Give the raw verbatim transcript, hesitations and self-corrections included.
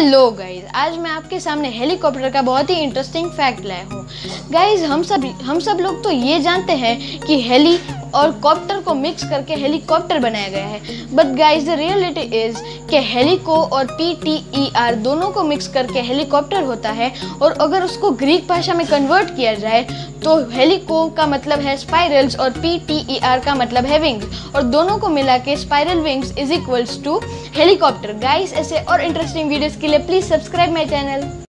Hello guys, आज मैं आपके सामने हेलीकॉप्टर का बहुत ही इंटरेस्टिंग फैक्ट लाया हूँ। गाइज हम सब हम सब लोग तो ये जानते हैं कि हेली और कॉप्टर को मिक्स करके हेलीकॉप्टर बनाया गया है, but guys the reality is कि हेली को और पी टी ई आर दोनों को मिक्स करके हेलीकॉप्टर होता है। और अगर उसको ग्रीक भाषा में कन्वर्ट किया जाए तो हेलिको का मतलब है स्पाइरल्स और पी टी ई आर का मतलब है विंग्स, और दोनों को मिला के spiral wings is equals to helicopter. Guys ऐसे और इंटरेस्टिंग वीडियोस के लिए प्लीज सब्सक्राइब माय चैनल।